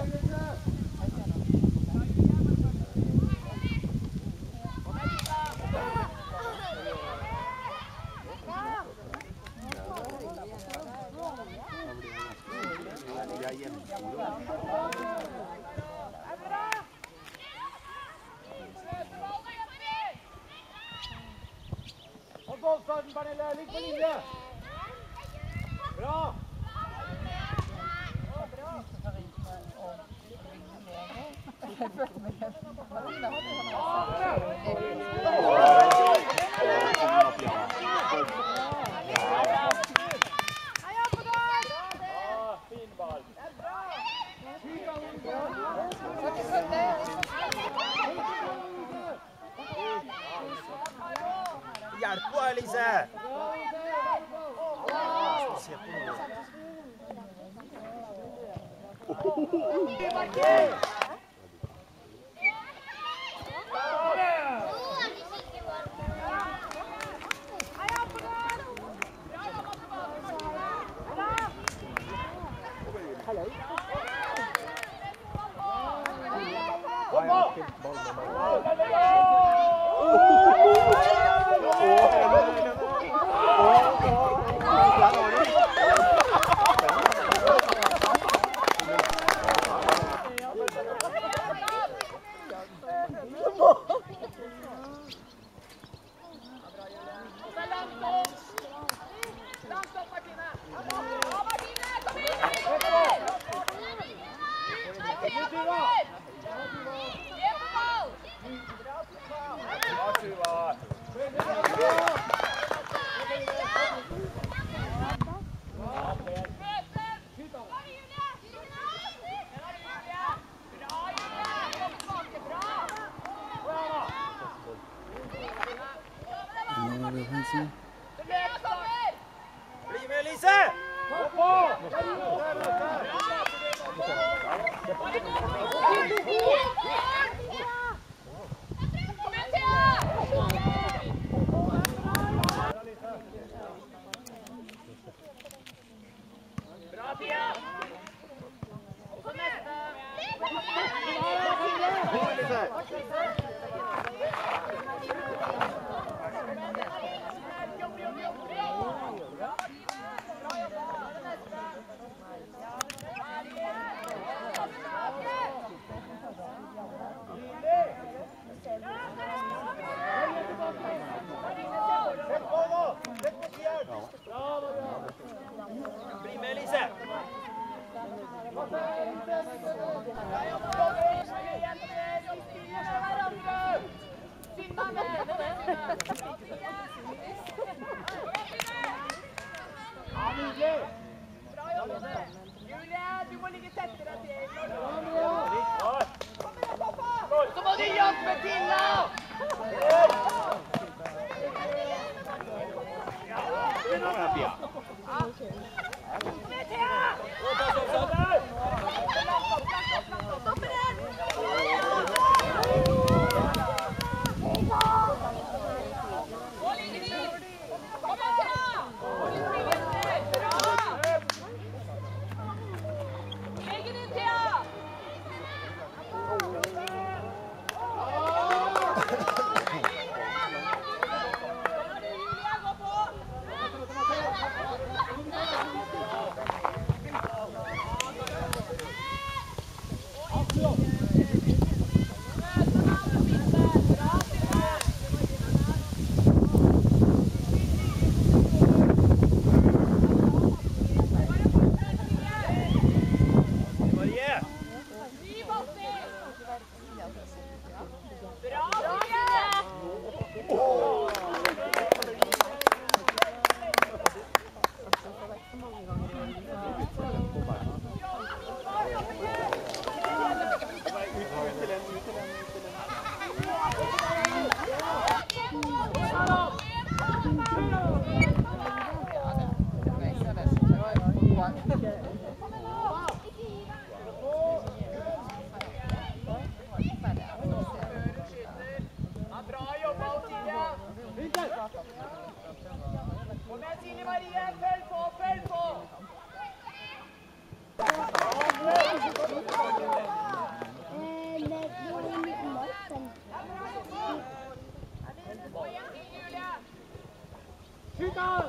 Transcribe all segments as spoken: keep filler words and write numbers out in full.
Starten, Pernille! Ligg på linje! Bra! Fin ball. Hjelp på, Elise! Bli med, Elise! Hopp på! Bra, Pia! Og så neste! Bli med, Elise! Julie, du må ligge tettere til. Så må du hjelpe til da! Kom igjen, Silje Marie! Følg på, følg på! Skyt han!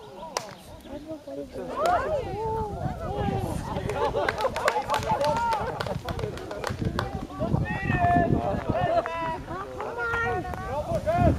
Bra forsøk!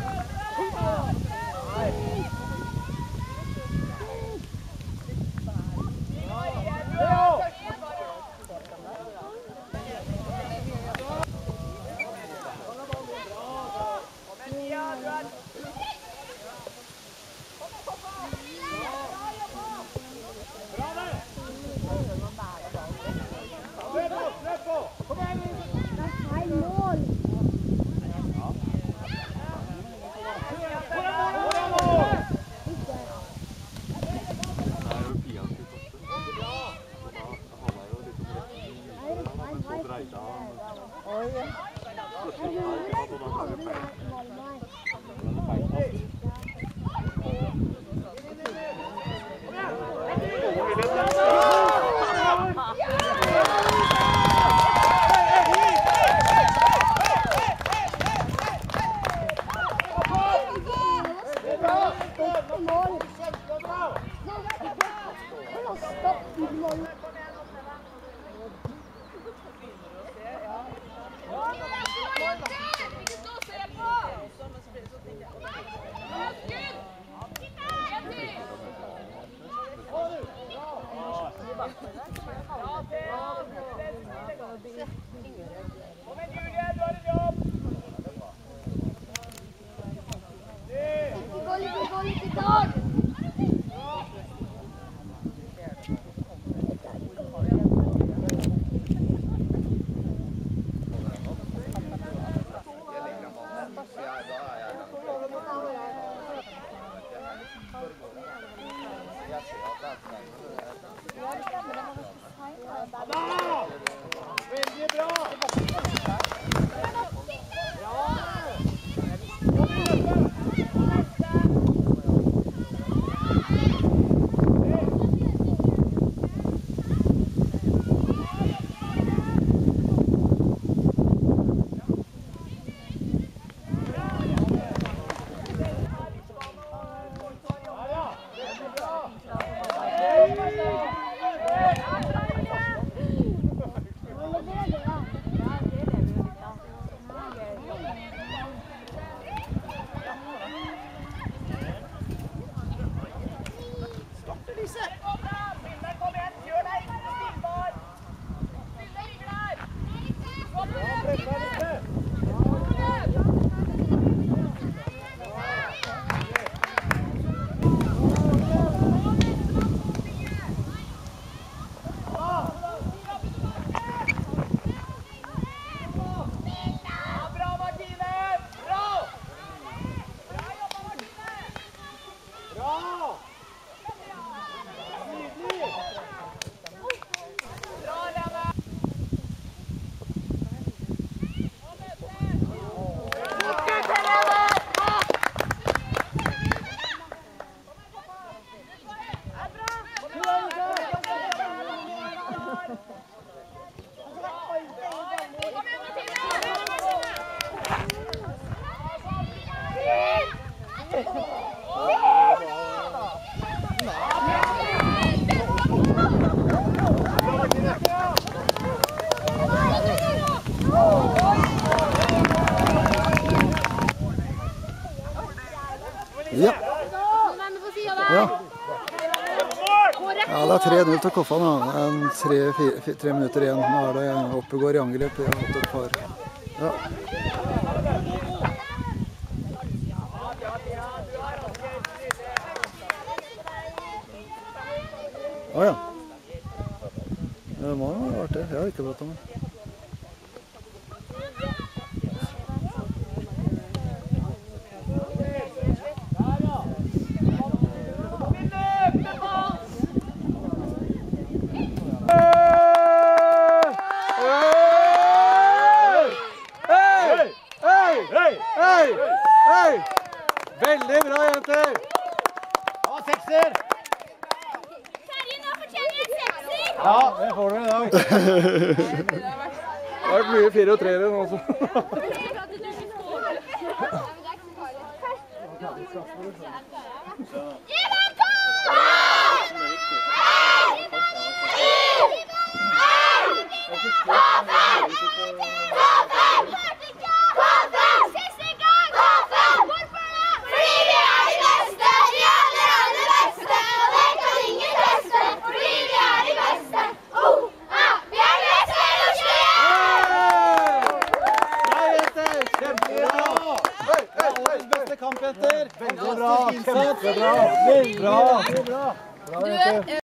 Veldig bra! Ja. Ja. Ja, det er tre null til Koffa nå. Det er tre, fire, tre minutter igjen. Nå er det oppegård i angrep. Jeg har fått et par. Ja. Å ja. Det må jo ha vært det. Jeg har ikke pratet med. Veldig bra, jenter! Ja, sekser! Terje, nå fortjener jeg en sekser! Ja, det får du i dag. Det har vært mye fire og tre-ere nå også. Gi meg kamp! Gi meg Siste gang! Hvorfor det? Fordi vi er de beste, de aller, aller beste. Og det kan ingen teste, fordi vi er de beste. Oh, ah, vi er de beste i Oslo! Kjempebra! Årets beste kamp, Petter. Veldig bra! Kjempebra! Veldig bra! Bra, Petter.